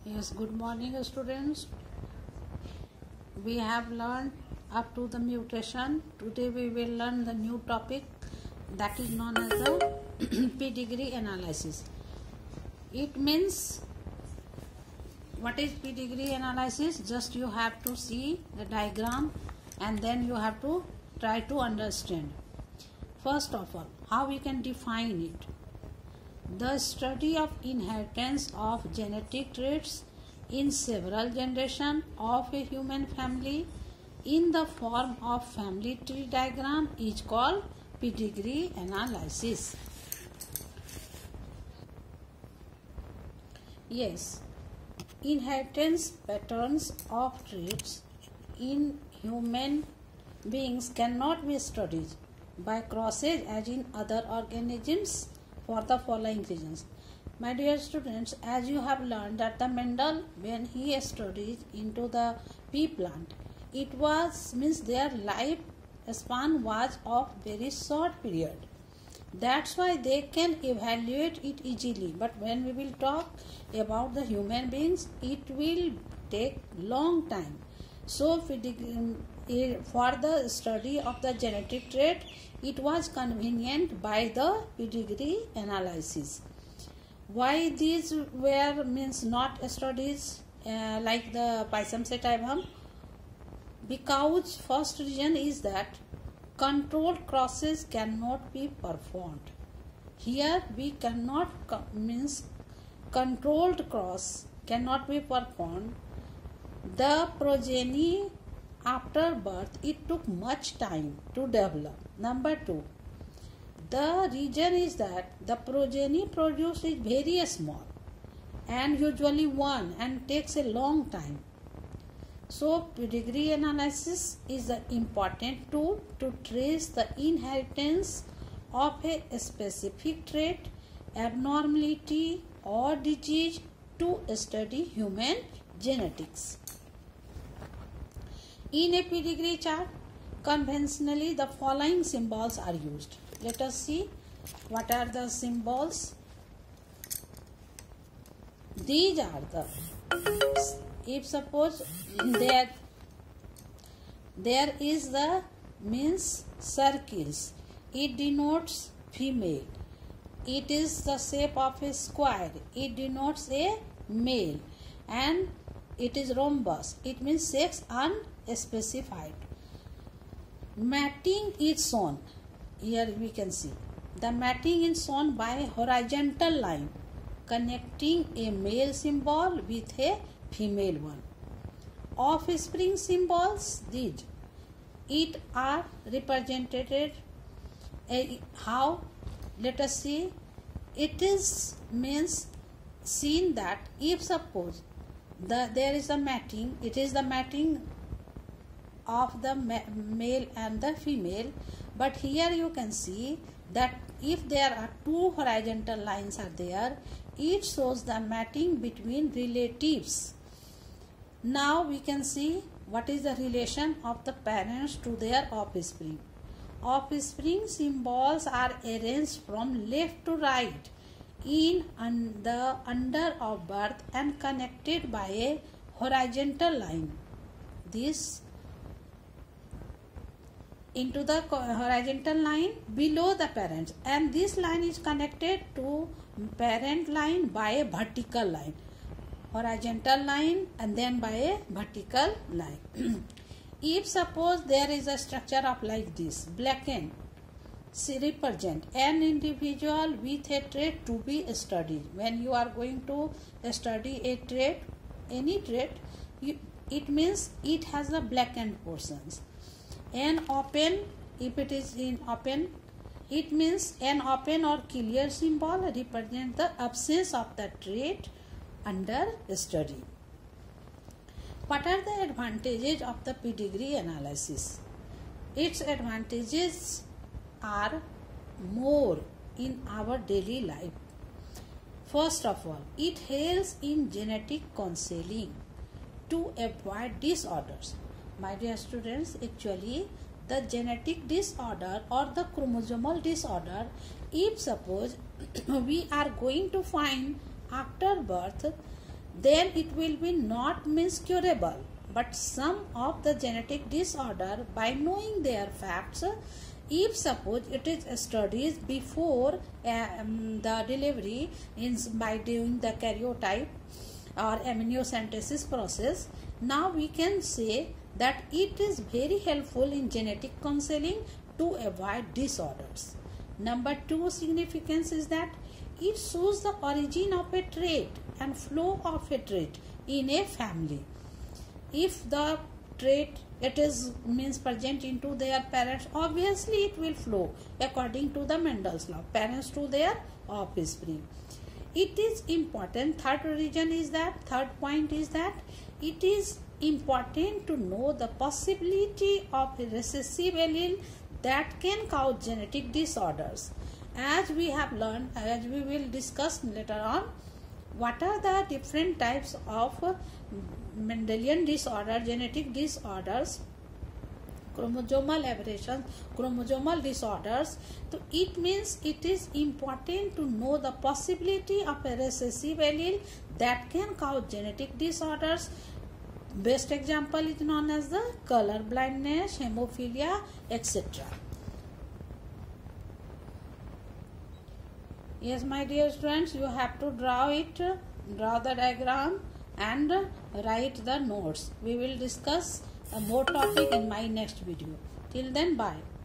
Yes, good morning, students. We have learned up to the mutation. Today we will learn the new topic that is known as the pedigree analysis. It means, what is pedigree analysis? Just you have to see the diagram and then you have to try to understand. First of all, how we can define it? The study of inheritance of genetic traits in several generations of a human family in the form of family tree diagram is called pedigree analysis. Yes, inheritance patterns of traits in human beings cannot be studied by crosses as in other organisms for the following reasons. My dear students, as you have learned that the Mendel, when he studied into the pea plant, it was means their life span was of very short period. That's why they can evaluate it easily. But when we will talk about the human beings, it will take long time. So for the study of the genetic trait, it was convenient by the pedigree analysis. Why these were means not studies like the Pisum sativum? Because first reason is that controlled crosses cannot be performed. Here we cannot means controlled cross cannot be performed. The progeny after birth, it took much time to develop. Number 2, the reason is that the progeny produced is very small and usually one and takes a long time. So pedigree analysis is an important tool to trace the inheritance of a specific trait, abnormality or disease to study human genetics. In a pedigree chart, conventionally the following symbols are used. Let us see what are the symbols. These are the, if suppose there is the means circles, it denotes female. It is the shape of a square, it denotes a male, and it is rhombus, it means sex unspecified. Matting is shown. Here we can see the matting is shown by horizontal line connecting a male symbol with a female one. Offspring symbols, these it are represented how? Let us see. It is means seen that if suppose there is a matting, it is the matting of the male and the female, but here you can see that if there are two horizontal lines are there, it shows the matting between relatives. Now we can see what is the relation of the parents to their offspring. Offspring symbols are arranged from left to right in the under of birth and connected by a horizontal line. This into the horizontal line below the parents, and this line is connected to parent line by a vertical line, horizontal line and then by a vertical line. If suppose there is a structure of like this, blackened represent an individual with a trait to be studied. When you are going to study a trait, any trait, it means it has the blackened portions. An open, if it is in open, it means an open or clear symbol represents the absence of the trait under study. What are the advantages of the pedigree analysis? Its advantages are more in our daily life. First of all, it helps in genetic counseling to avoid disorders. My dear students, actually the genetic disorder or the chromosomal disorder, if suppose we are going to find after birth, then it will be not means curable, but some of the genetic disorder by knowing their facts. If suppose it is studied before the delivery by doing the karyotype or amniocentesis process, now we can say that it is very helpful in genetic counseling to avoid disorders. Number 2 significance is that it shows the origin of a trait and flow of a trait in a family. If the trait it is means present into their parents, obviously it will flow according to the Mendel's law, parents to their offspring. It is important. Third point is that it is important to know the possibility of a recessive allele that can cause genetic disorders. As we have learned, as we will discuss later on, what are the different types of Mendelian disorder, genetic disorders, chromosomal aberrations, chromosomal disorders. So it means it is important to know the possibility of a recessive allele that can cause genetic disorders. Best example is known as the color blindness, hemophilia, etc. Yes, my dear students, you have to draw the diagram and write the notes. We will discuss more topic in my next video. Till then, bye.